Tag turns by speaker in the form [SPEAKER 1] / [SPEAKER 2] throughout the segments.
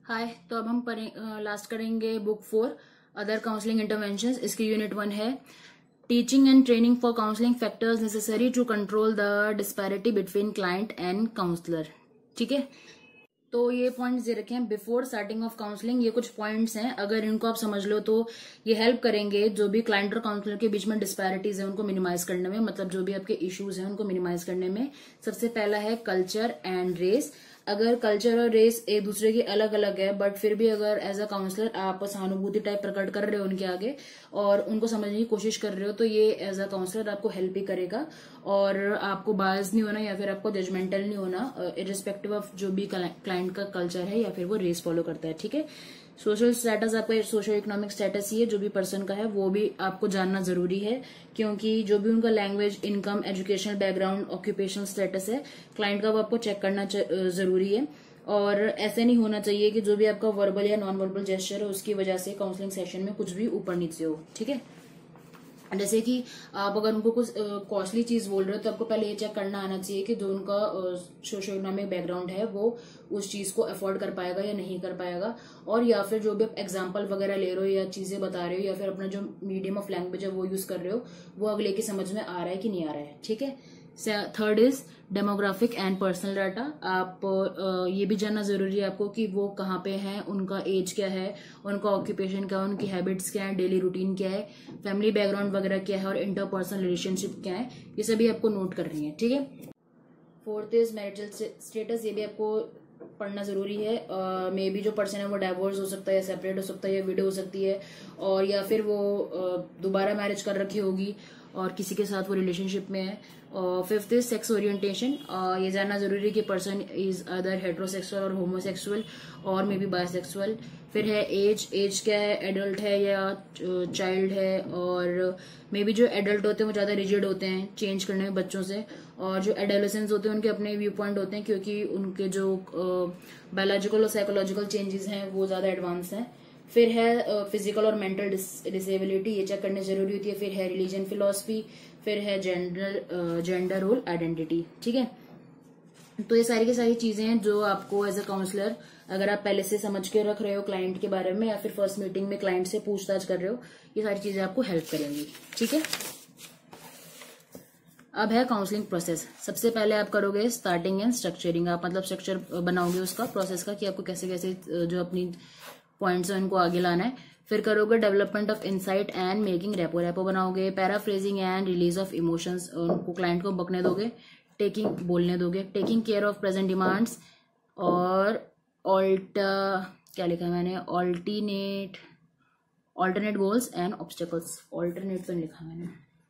[SPEAKER 1] हाय। तो अब हम लास्ट करेंगे बुक 4 अदर काउंसलिंग इंटरवेंशंस। इसकी यूनिट 1 है teaching and training for counselling factors necessary to control the disparity between client and counsellor. ठीक है, तो ये पॉइंट्स दे रखे हैं बिफोर स्टार्टिंग ऑफ काउंसलिंग। ये कुछ पॉइंट्स हैं, अगर इनको आप समझ लो तो ये हेल्प करेंगे जो भी क्लाइंट और काउंसलर के बीच में डिस्पैरिटीज है उनको मिनिमाइज करने में, मतलब जो भी आपके इश्यूज हैं उनको मिनिमाइज करने में। सबसे पहला है कल्चर एंड रेस। अगर कल्चर और रेस एक दूसरे की अलग अलग है बट फिर भी अगर एज अ काउंसलर आप सहानुभूति टाइप प्रकट कर रहे हो उनके आगे और उनको समझने की कोशिश कर रहे हो तो ये एज अ काउंसलर आपको हेल्प ही करेगा और आपको बायस नहीं होना या फिर आपको जजमेंटल नहीं होना इरिस्पेक्टिव ऑफ जो भी क्लाइंट का कल्चर है या फिर वो रेस फॉलो करता है। ठीक है, सोशल स्टेटस आपका सोशल इकोनॉमिक स्टेटस ही है जो भी पर्सन का है वो भी आपको जानना जरूरी है, क्योंकि जो भी उनका language, income, educational background, occupational status है क्लाइंट का वो आपको चेक करना जरूरी है। और ऐसे नहीं होना चाहिए कि जो भी आपका वर्बल या नॉन वर्बल जेस्चर है उसकी वजह से काउंसलिंग सेशन में कुछ भी ऊपर नीचे हो। ठीक है, जैसे कि आप अगर उनको कुछ कॉस्टली चीज बोल रहे हो तो आपको पहले ये चेक करना आना चाहिए कि जो उनका सोशो इकोनॉमिक बैकग्राउंड है वो उस चीज को अफोर्ड कर पाएगा या नहीं कर पाएगा, और या फिर जो भी आप एग्जांपल वगैरह ले रहे हो या चीजें बता रहे हो या फिर अपना जो मीडियम ऑफ लैंग्वेज है वो यूज कर रहे हो वो अगले की समझ में आ रहा है कि नहीं आ रहा है। ठीक है, third is demographic and personal data. आप ये भी जानना जरूरी है आपको कि वो कहाँ पे हैं, उनका एज क्या है, उनका ऑक्यूपेशन क्या है, उनकी हैबिट्स क्या है, डेली रूटीन क्या है, फैमिली बैकग्राउंड वगैरह क्या है और इंटरपर्सनल रिलेशनशिप क्या है, ये सभी आपको नोट करनी है। ठीक है, फोर्थ इज मैरिटल स्टेटस। ये भी आपको पढ़ना जरूरी है। मे बी जो पर्सन है वो डाइवोर्स हो सकता है या सेपरेट हो सकता है या विडो हो सकती है, और या फिर वो दोबारा मैरिज कर रखी होगी और किसी के साथ वो रिलेशनशिप में है। Fifth is sex orientation. ये जानना जरूरी है कि पर्सन इज अदर हेट्रोसेक्सुअल और होमोसेक्सुअल और मे बी बायसेक्सुअल। फिर है एज क्या है, एडल्ट है या चाइल्ड है, और मे बी जो एडल्ट होते हैं वो ज्यादा रिजिड होते हैं चेंज करने में बच्चों से, और जो एडोलेसेंस होते हैं उनके अपने व्यू पॉइंट होते हैं क्योंकि उनके जो बायोलॉजिकल और साइकोलॉजिकल चेंजेस हैं वो ज्यादा एडवांस हैं। फिर है फिजिकल और मेंटल डिसेबिलिटी, ये चेक करनी जरूरी होती है। फिर है रिलीजन फिलोसफी, फिर है जेंडर रोल आइडेंटिटी। ठीक है, तो ये सारी की सारी चीजें हैं जो आपको एज अ काउंसलर अगर आप पहले से समझ के रख रहे हो क्लाइंट के बारे में या फिर फर्स्ट मीटिंग में क्लाइंट से पूछताछ कर रहे हो, ये सारी चीजें आपको हेल्प करेंगी। ठीक है, अब है काउंसलिंग प्रोसेस। सबसे पहले आप करोगे स्टार्टिंग एंड स्ट्रक्चरिंग। आप मतलब स्ट्रक्चर बनाओगे उसका प्रोसेस का कि आपको कैसे कैसे जो अपनी पॉइंट्स है उनको आगे लाना है। फिर करोगे development of insight and making rapport बनाओगे। Paraphrasing and release of emotions, उनको क्लाइंट को बकने दोगे, बोलने दोगे। Taking care of present demands और क्या लिखा है मैंने, alternate goals and obstacles. Alternate तो नहीं लिखा मैंने,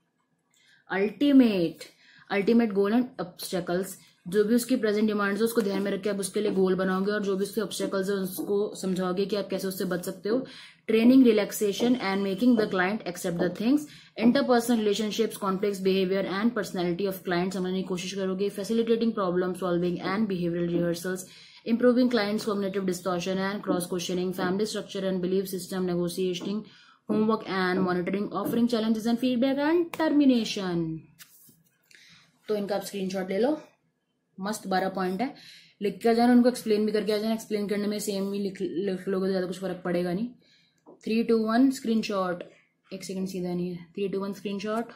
[SPEAKER 1] अल्टीमेट गोल एंड ऑब्स्टेकल्स। जो भी उसकी प्रेजेंट डिमांड्स है उसको ध्यान में रख के आप उसके लिए गोल बनाओगे और जो भी उसके ऑब्स्टेकल्स है उसको समझाओगे कि आप कैसे उससे बच सकते हो। Training, relaxation and making the client accept the things. Interpersonal relationships, conflicts, behaviour and personality of client समझने की कोशिश करोगे। Facilitating problem solving and behavioural rehearsals. Improving clients cognitive distortion and cross questioning. Family structure and belief system, negotiating, homework and monitoring, offering challenges and feedback and termination. तो इनका आप screenshot ले लो। मस्त 12 point है, लिख के आ जाना, उनको एक्सप्लेन भी करके आ जाना। एक्सप्लेन करने में सेम ही लिख लोगे तो ज्यादा कुछ फर्क पड़ेगा नहीं। 3, 2, 1 स्क्रीनशॉट। एक सेकंड सीधा नहीं है। 3, 2, 1 स्क्रीनशॉट।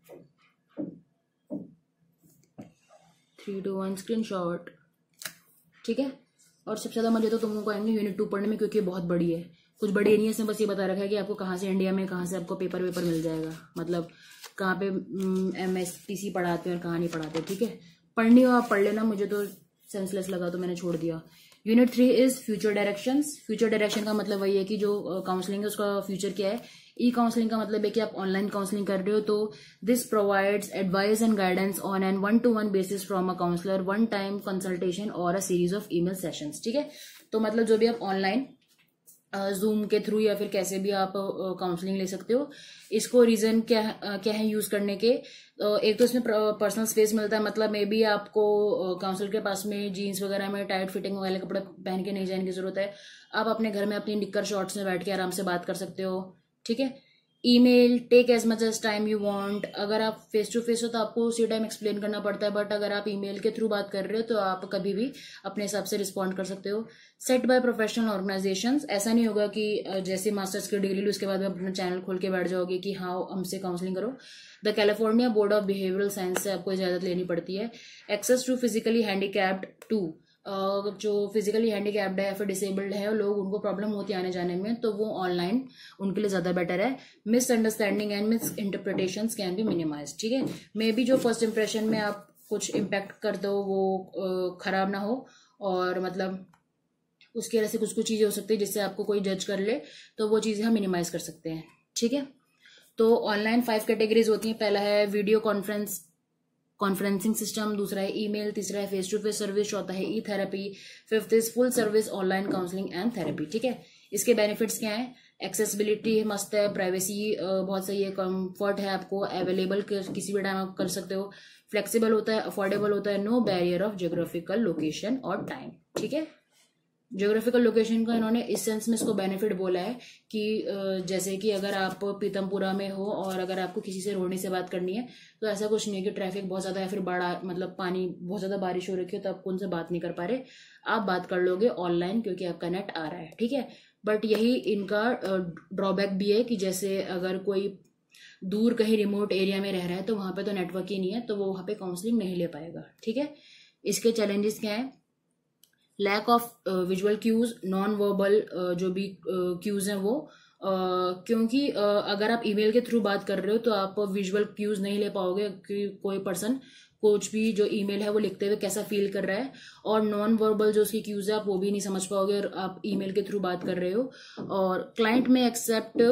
[SPEAKER 1] 3, 2, 1 स्क्रीनशॉट। ठीक है, और सबसे ज्यादा मजे तो तुम लोगों को आएंगे यूनिट 2 पढ़ने में क्योंकि ये बहुत बड़ी है। कुछ बड़ी नहीं है, इसमें बस ये बता रखा है कि आपको कहाँ से इंडिया में कहाँ से आपको पेपर मिल जाएगा, मतलब कहाँ पे MSTC पढ़ाते हैं और कहाँ नहीं पढ़ाते। ठीक है, पढ़नी हो आप पढ़ लेना, मुझे तो सेंसलेस लगा तो मैंने छोड़ दिया। Unit 3 is future directions. Future direction का मतलब वही है कि जो काउंसलिंग है उसका फ्यूचर क्या है। ई काउंसलिंग का मतलब है कि आप ऑनलाइन काउंसलिंग कर रहे हो तो this provides advice and guidance on an 1-to-1 basis from a counsellor, one time consultation और a series of email sessions. ठीक है, तो मतलब जो भी आप ऑनलाइन जूम के थ्रू या फिर कैसे भी आप काउंसलिंग ले सकते हो। इसको रीजन क्या है यूज करने के, एक तो इसमें पर्सनल स्पेस मिलता है, मतलब मे बी आपको काउंसलर के पास में जीन्स वगैरह में टाइट फिटिंग वाले कपड़े पहन के नहीं जाने की जरूरत है। आप अपने घर में अपनी निक्कर शॉर्ट्स में बैठ के आराम से बात कर सकते हो। ठीक है, email, take as much as time you want. अगर आप फेस टू फेस हो तो आपको उसी टाइम एक्सप्लेन करना पड़ता है, बट अगर आप ईमेल के थ्रू बात कर रहे हो तो आप कभी भी अपने हिसाब से रिस्पॉन्ड कर सकते हो। सेट बाय प्रोफेशनल ऑर्गेनाइजेशंस, ऐसा नहीं होगा कि जैसे मास्टर्स की डिग्री ली उसके बाद आप अपना चैनल खोल के बैठ जाओगे कि हाँ हमसे काउंसलिंग करो। The California board of behavioural science से आपको इजाजत लेनी पड़ती है। Access to physically handicapped too, जो फिजिकली हैंडीकैप्ड है या फिर डिसेबल्ड है लोग, उनको प्रॉब्लम होती है आने जाने में, तो वो ऑनलाइन उनके लिए ज्यादा बेटर है। Misunderstanding and misinterpretations can be minimised, ठीक है। मे बी जो फर्स्ट इंप्रेशन में आप कुछ इम्पैक्ट कर दो वो खराब ना हो, और मतलब उसकी वजह से कुछ कुछ चीजें हो सकती है जिससे आपको कोई जज कर ले, तो वो चीजें हम मिनिमाइज कर सकते हैं, ठीक है। तो ऑनलाइन 5 कैटेगरीज होती हैं। पहला है वीडियो कॉन्फ्रेंसिंग सिस्टम, दूसरा है ईमेल, तीसरा है फेस टू फेस सर्विस, चौथा है e therapy, fifth is full service online counselling and therapy, ठीक है। इसके बेनिफिट्स क्या है? एक्सेसिबिलिटी मस्त है, प्राइवेसी बहुत सही है, कंफर्ट है, आपको अवेलेबल किसी भी टाइम आप कर सकते हो, फ्लेक्सिबल होता है, अफोर्डेबल होता है, no barrier of geographical location और टाइम, ठीक है। ज्योग्राफिकल लोकेशन का इन्होंने इस सेंस में इसको बेनिफिट बोला है कि जैसे कि अगर आप पीतमपुरा में हो और अगर आपको किसी से रोडनी से बात करनी है तो ऐसा कुछ नहीं है कि ट्रैफिक बहुत ज्यादा है, फिर बड़ा मतलब पानी बहुत ज्यादा बारिश हो रखी है तो आप उनसे बात नहीं कर पा रहे, आप बात कर लोगे ऑनलाइन क्योंकि आपका नेट आ रहा है, ठीक है। बट यही इनका ड्रॉबैक भी है कि जैसे अगर कोई दूर कहीं रिमोट एरिया में रह रहा है तो वहां पे तो नेटवर्क ही नहीं है, तो वो वहां पे काउंसलिंग नहीं ले पाएगा, ठीक है। इसके चैलेंजेस क्या है? Lack of visual cues, non verbal जो भी क्यूज हैं वो, क्योंकि अगर आप ईमेल के थ्रू बात कर रहे हो तो आप विजुअल क्यूज नहीं ले पाओगे कि कोई पर्सन कुछ भी जो ईमेल है वो लिखते हुए कैसा फील कर रहा है, और नॉन वर्बल जो उसकी क्यूज है आप वो भी नहीं समझ पाओगे और आप ईमेल के थ्रू बात कर रहे हो। और क्लाइंट में एक्सेप्ट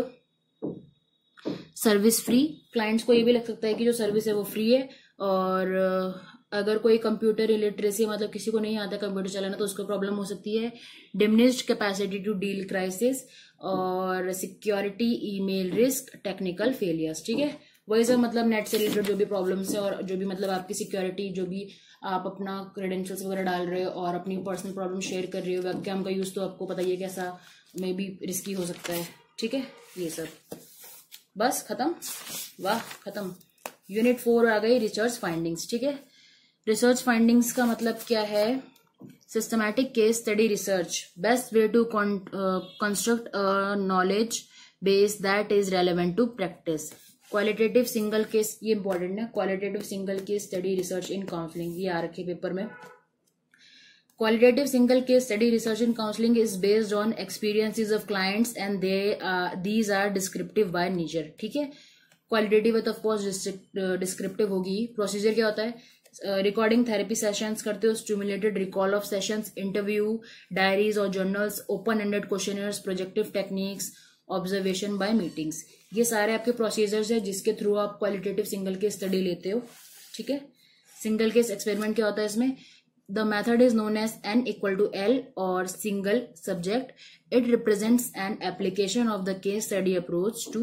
[SPEAKER 1] सर्विस फ्री, क्लाइंट्स को ये भी लग सकता है कि जो सर्विस है वो फ्री है, और अगर कोई कंप्यूटर इलिटरेसी मतलब किसी को नहीं आता कंप्यूटर चलाना तो उसको प्रॉब्लम हो सकती है। Diminished capacity to deal crisis, और security, email risk, technical failures, ठीक है। वही सब मतलब नेट से रिलेटेड जो भी प्रॉब्लम्स है और जो भी मतलब आपकी सिक्योरिटी, जो भी आप अपना क्रेडेंशियल्स वगैरह डाल रहे हो और अपनी पर्सनल प्रॉब्लम शेयर कर रहे हो, वेबकैम का यूज तो आपको पता ही है कैसा मे बी रिस्की हो सकता है, ठीक है। ये सब बस खत्म, वाह खत्म। यूनिट 4 आ गई रिसर्च फाइंडिंग्स, ठीक है। रिसर्च फाइंडिंग्स का मतलब क्या है? Systematic case study research, best way to construct a knowledge base that is relevant to practice. Qualitative single case, ये इंपॉर्टेंट है, qualitative single case study research in counselling, ये आ रखे पेपर में। Qualitative single case study research in counseling is based on experiences of clients and these are descriptive by nature, ठीक है। Qualitative है तो ऑफकोर्स डिस्क्रिप्टिव होगी। प्रोसीजर क्या होता है? रिकॉर्डिंग थेरेपी सेशंस करते हो, stimulated recall of sessions, interview, diaries और journals, open ended questionnaires, projective techniques, observation by meetings, ये सारे आपके प्रोसीजर्स है जिसके थ्रू आप क्वालिटेटिव सिंगल केस स्टडी लेते हो, ठीक है। सिंगल केस एक्सपेरिमेंट क्या होता है इसमें? The method is known as N equal to L or single subject. It represents an application of the case study approach to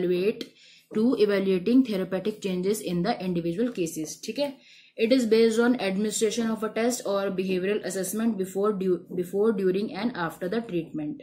[SPEAKER 1] evaluating therapeutic changes in the individual cases. ठीक है. It is based on administration of a test or behavioral assessment before, during and after the treatment.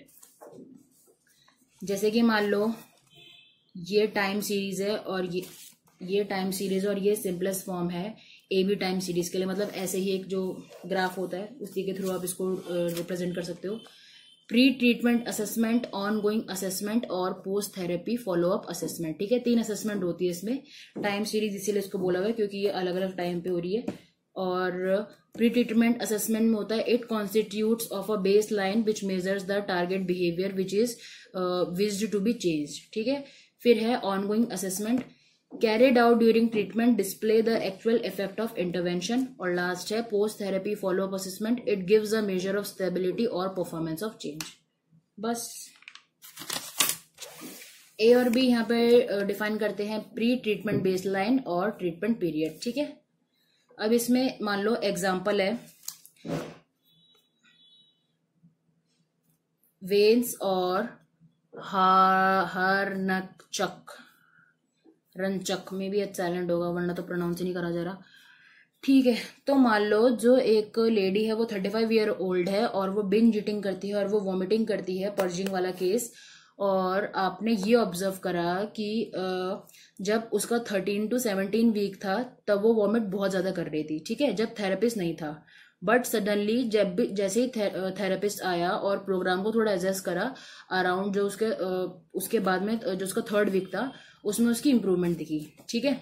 [SPEAKER 1] जैसे कि मान लो ये time series है और ये time series और ये सिंपलेस्ट फॉर्म है AB टाइम सीरीज के लिए, मतलब ऐसे ही एक जो ग्राफ होता है उसी के थ्रू आप इसको रिप्रेजेंट कर सकते हो। Pre treatment assessment, ongoing assessment और post therapy follow up assessment, ठीक है। 3 असेसमेंट होती है इसमें। टाइम सीरीज इसीलिए इसको बोला हुआ है क्योंकि ये अलग अलग टाइम पे हो रही है। और प्री ट्रीटमेंट असेसमेंट में होता है it constitutes of a baseline which measures the target behaviour which is wished to be changed, ठीक है। फिर है ongoing assessment, carried out during treatment, display the actual effect of intervention, और last है post therapy follow up assessment, it gives a measure of stability और performance of change. बस A और B यहाँ पे डिफाइन करते हैं pre treatment baseline और ट्रीटमेंट पीरियड, ठीक है। अब इसमें मान लो एग्जाम्पल है वेन्स और रंचक में भी साइलेंट होगा वरना तो प्रोनाउंस ही नहीं करा जा रहा, ठीक है। तो मान लो जो एक लेडी है वो 35 ईयर ओल्ड है और वो बिंज ईटिंग करती है और वो वॉमिटिंग करती है, पर्जिंग वाला केस, और आपने ये ऑब्जर्व करा कि जब उसका 13 to 17 वीक था तब वो वॉमिट बहुत ज्यादा कर रही थी, ठीक है, जब थेरेपिस्ट नहीं था। बट सडनली जब भी जैसे ही थेरेपिस्ट आया और प्रोग्राम को थोड़ा एडजस्ट करा अराउंड जो उसके बाद में जो उसका 3rd वीक था उसमें उसकी इम्प्रूवमेंट दिखी, ठीक है।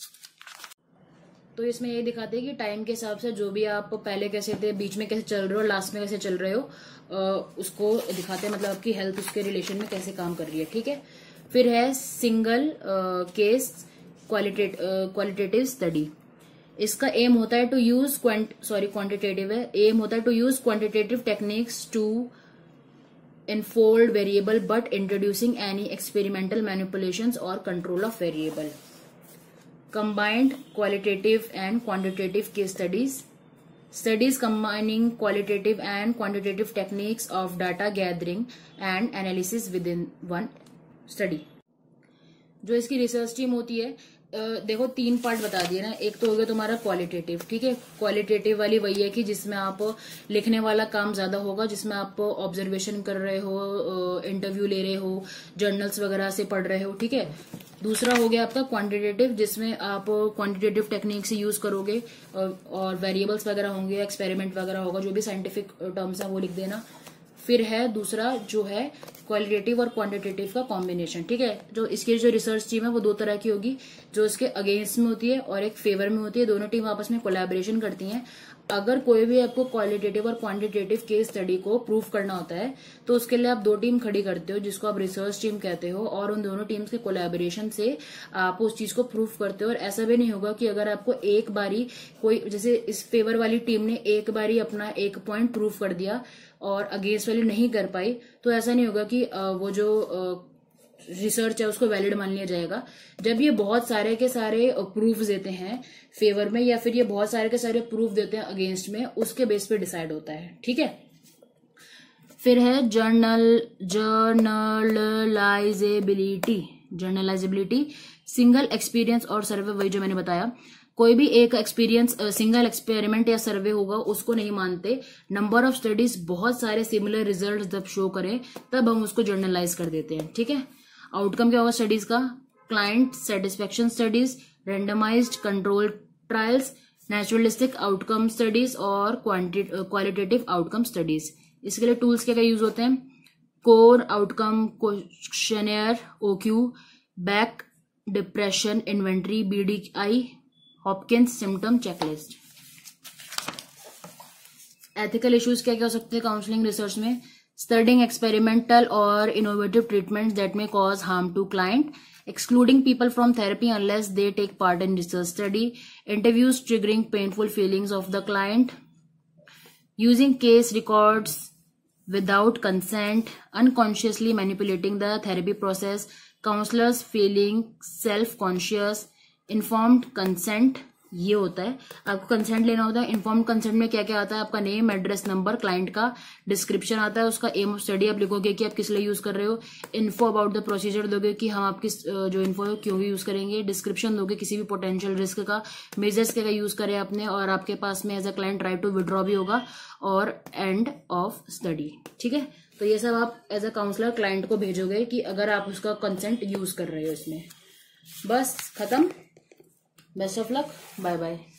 [SPEAKER 1] तो इसमें ये दिखाते हैं कि टाइम के हिसाब से जो भी आप पहले कैसे थे, बीच में कैसे चल रहे हो, लास्ट में कैसे चल रहे हो, उसको दिखाते हैं, मतलब आपकी हेल्थ उसके रिलेशन में कैसे काम कर रही है, ठीक है। फिर है सिंगल केस क्वालिटेटिव स्टडी। इसका एम होता है टू यूज क्वांटिटेटिव है, एम होता है to use quantitative techniques to enfold variable but introducing any experimental manipulations or control of variable. Combined qualitative and quantitative case studies combining qualitative and quantitative techniques of data gathering and analysis within one study. जो इसकी research team होती है, देखो 3 part बता दिए ना। एक तो हो गया तुम्हारा क्वालिटेटिव, ठीक है। क्वालिटेटिव वाली वही है कि जिसमें आप लिखने वाला काम ज्यादा होगा, जिसमें आप ऑब्जर्वेशन कर रहे हो, इंटरव्यू ले रहे हो, जर्नल्स वगैरह से पढ़ रहे हो, ठीक है। दूसरा हो गया आपका क्वांटिटेटिव, जिसमें आप क्वांटिटेटिव टेक्निक से यूज करोगे और वेरिएबल्स वगैरह होंगे, एक्सपेरिमेंट वगैरह होगा, जो भी साइंटिफिक टर्म्स है वो लिख देना। फिर है दूसरा जो है क्वालिटेटिव और क्वांटिटेटिव का कॉम्बिनेशन, ठीक है। जो इसकी जो रिसर्च टीम है वो 2 तरह की होगी, जो इसके अगेंस्ट में होती है और एक फेवर में होती है। दोनों टीम आपस में कोलैबोरेशन करती हैं। अगर कोई भी आपको क्वालिटेटिव और क्वांटिटेटिव केस स्टडी को प्रूफ करना होता है तो उसके लिए आप 2 टीम खड़ी करते हो, जिसको आप रिसर्च टीम कहते हो, और उन दोनों टीम्स के कोलैबोरेशन से आप उस चीज को प्रूफ करते हो। और ऐसा भी नहीं होगा कि अगर आपको एक बारी कोई, जैसे इस फेवर वाली टीम ने एक बारी अपना एक पॉइंट प्रूफ कर दिया और अगेंस्ट वाली नहीं कर पाई, तो ऐसा नहीं होगा कि वो जो रिसर्च है उसको वैलिड मान लिया जाएगा। जब ये बहुत सारे के सारे प्रूफ देते हैं फेवर में, या फिर ये बहुत सारे के सारे प्रूफ देते हैं अगेंस्ट में, उसके बेस पे डिसाइड होता है, ठीक है। फिर है जर्नलाइजेबिलिटी, सिंगल एक्सपीरियंस और सर्वे, वही जो मैंने बताया। कोई भी एक एक्सपीरियंस, सिंगल एक्सपेरिमेंट या सर्वे होगा उसको नहीं मानते। नंबर ऑफ स्टडीज, बहुत सारे सिमिलर रिजल्ट जब शो करें तब हम उसको जर्नलाइज कर देते हैं, ठीक है। आउटकम क्या होगा स्टडीज का? Client satisfaction studies, randomised control trials, naturalistic outcome studies और क्वालिटेटिव आउटकम स्टडीज। इसके लिए टूल्स क्या क्या यूज होते हैं? Core outcome questionnaire, OQ, Beck depression inventory, BDI, Hopkins symptom checklist. Ethical issues क्या क्या हो सकते हैं काउंसलिंग रिसर्च में? स्टडिंग एक्सपेरिमेंटल और innovative treatments that may cause harm to client, excluding people from therapy unless they take part in research study, interviews triggering painful feelings of the client, using case records without consent, unconsciously manipulating the therapy process, counselors feeling self-conscious, informed consent। ये होता है, आपको consent लेना होता है। Informed consent में क्या क्या आता है? आपका नेम, एड्रेस, नंबर, क्लाइंट का डिस्क्रिप्शन आता है, उसका एम ऑफ स्टडी आप लिखोगे कि आप किस लिए यूज कर रहे हो, इन्फो अबाउट द प्रोसीजर दोगे कि हम आप किस जो इन्फो है क्यों यूज करेंगे, डिस्क्रिप्शन दोगे किसी भी पोटेंशियल रिस्क का, मेजर्स क्या क्या यूज करें आपने, और आपके पास में as a client right to withdraw भी होगा, और एंड ऑफ स्टडी, ठीक है। तो ये सब आप एज अ काउंसलर क्लाइंट को भेजोगे कि अगर आप उसका कंसेंट यूज कर रहे हो इसमें। बस खत्म। Best of luck, bye bye.